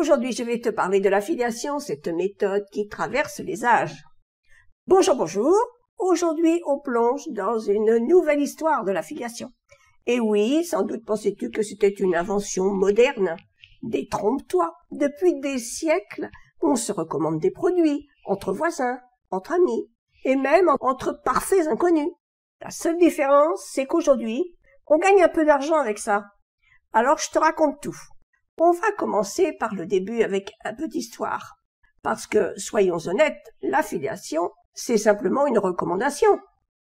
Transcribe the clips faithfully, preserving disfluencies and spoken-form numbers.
Aujourd'hui, je vais te parler de l'affiliation, cette méthode qui traverse les âges. Bonjour, bonjour. Aujourd'hui, on plonge dans une nouvelle histoire de l'affiliation. Et oui, sans doute pensais-tu que c'était une invention moderne. Détrompe-toi. Depuis des siècles, on se recommande des produits entre voisins, entre amis, et même entre parfaits inconnus. La seule différence, c'est qu'aujourd'hui, on gagne un peu d'argent avec ça. Alors, je te raconte tout. On va commencer par le début avec un peu d'histoire. Parce que, soyons honnêtes, l'affiliation, c'est simplement une recommandation.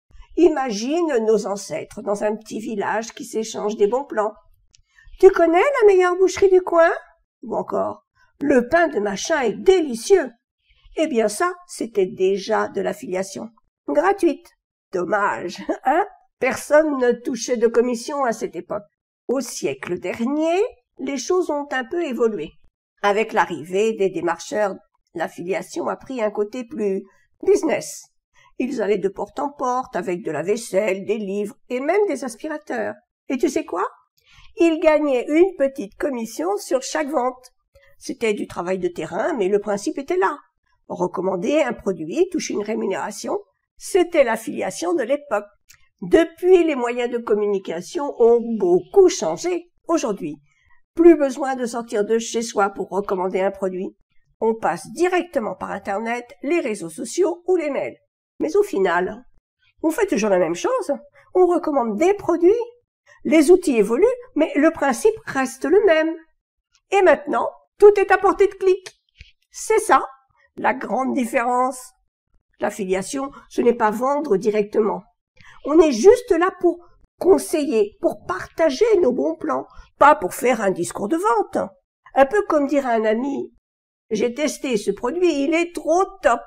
Imagine nos ancêtres dans un petit village qui s'échangent des bons plans. Tu connais la meilleure boucherie du coin? Ou encore, le pain de machin est délicieux. Eh bien ça, c'était déjà de l'affiliation. Gratuite. Dommage, hein? Personne ne touchait de commission à cette époque. Au siècle dernier, les choses ont un peu évolué. Avec l'arrivée des démarcheurs, l'affiliation a pris un côté plus business. Ils allaient de porte en porte avec de la vaisselle, des livres et même des aspirateurs. Et tu sais quoi? Ils gagnaient une petite commission sur chaque vente. C'était du travail de terrain, mais le principe était là. Recommander un produit touche une rémunération. C'était l'affiliation de l'époque. Depuis, les moyens de communication ont beaucoup changé. Aujourd'hui, plus besoin de sortir de chez soi pour recommander un produit. On passe directement par Internet, les réseaux sociaux ou les mails. Mais au final, on fait toujours la même chose. On recommande des produits. Les outils évoluent, mais le principe reste le même. Et maintenant, tout est à portée de clic. C'est ça, la grande différence. L'affiliation, ce n'est pas vendre directement. On est juste là pour conseiller, pour partager nos bons plans, pas pour faire un discours de vente. Un peu comme dire à un ami, j'ai testé ce produit, il est trop top.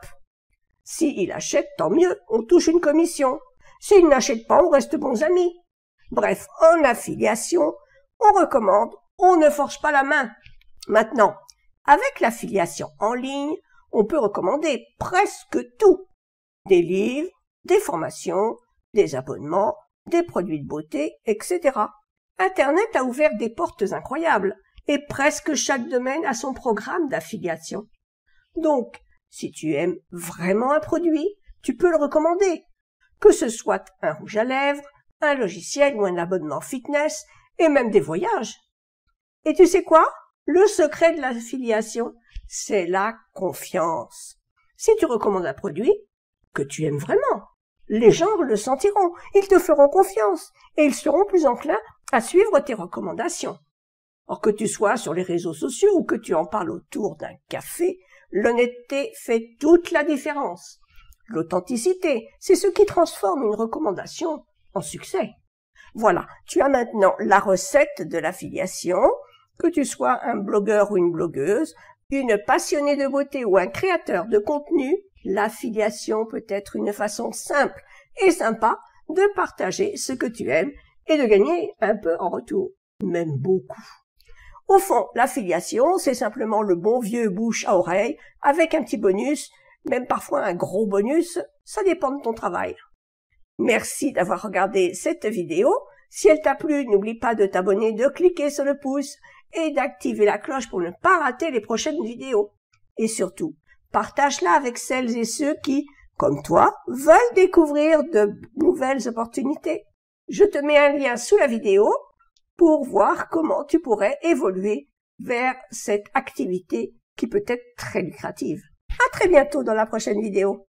S'il achète, tant mieux, on touche une commission. S'il n'achète pas, on reste bons amis. Bref, en affiliation, on recommande, on ne force pas la main. Maintenant, avec l'affiliation en ligne, on peut recommander presque tout. Des livres, des formations, des abonnements, des produits de beauté, et cetera. Internet a ouvert des portes incroyables et presque chaque domaine a son programme d'affiliation. Donc, si tu aimes vraiment un produit, tu peux le recommander. Que ce soit un rouge à lèvres, un logiciel ou un abonnement fitness et même des voyages. Et tu sais quoi? Le secret de l'affiliation, c'est la confiance. Si tu recommandes un produit que tu aimes vraiment, les gens le sentiront, ils te feront confiance et ils seront plus enclins à suivre tes recommandations. Or que tu sois sur les réseaux sociaux ou que tu en parles autour d'un café, l'honnêteté fait toute la différence. L'authenticité, c'est ce qui transforme une recommandation en succès. Voilà, tu as maintenant la recette de l'affiliation, que tu sois un blogueur ou une blogueuse, une passionnée de beauté ou un créateur de contenu, l'affiliation peut être une façon simple et sympa de partager ce que tu aimes et de gagner un peu en retour, même beaucoup. Au fond, l'affiliation, c'est simplement le bon vieux bouche à oreille avec un petit bonus, même parfois un gros bonus, ça dépend de ton travail. Merci d'avoir regardé cette vidéo. Si elle t'a plu, n'oublie pas de t'abonner, de cliquer sur le pouce et d'activer la cloche pour ne pas rater les prochaines vidéos. Et surtout, partage-la avec celles et ceux qui, comme toi, veulent découvrir de nouvelles opportunités. Je te mets un lien sous la vidéo pour voir comment tu pourrais évoluer vers cette activité qui peut être très lucrative. À très bientôt dans la prochaine vidéo.